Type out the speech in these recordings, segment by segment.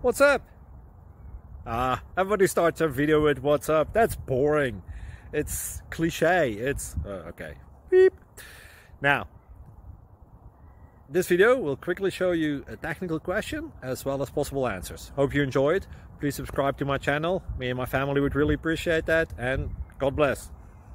What's up? Everybody starts a video with what's up. That's boring. It's cliche. It's okay. Beep. Now, this video will quickly show you a technical question as well as possible answers. Hope you enjoyed. Please subscribe to my channel. Me and my family would really appreciate that, and God bless.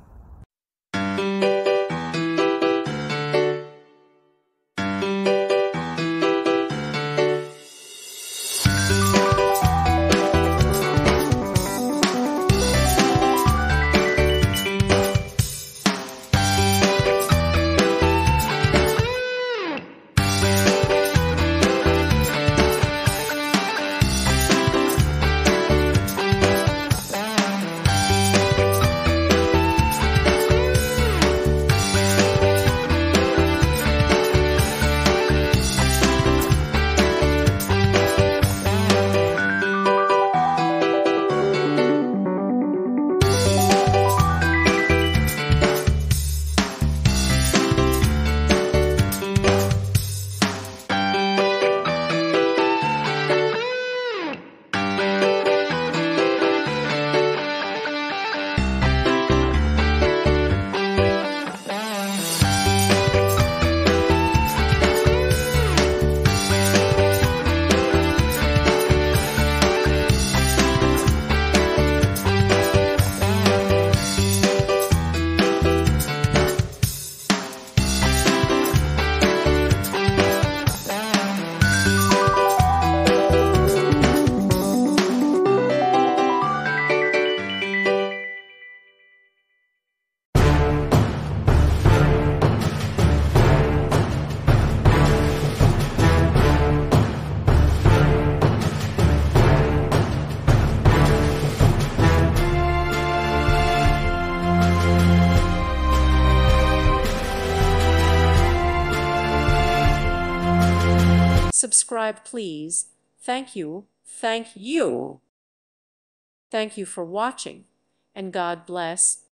Subscribe, please. Thank you. Thank you. Thank you for watching, and God bless.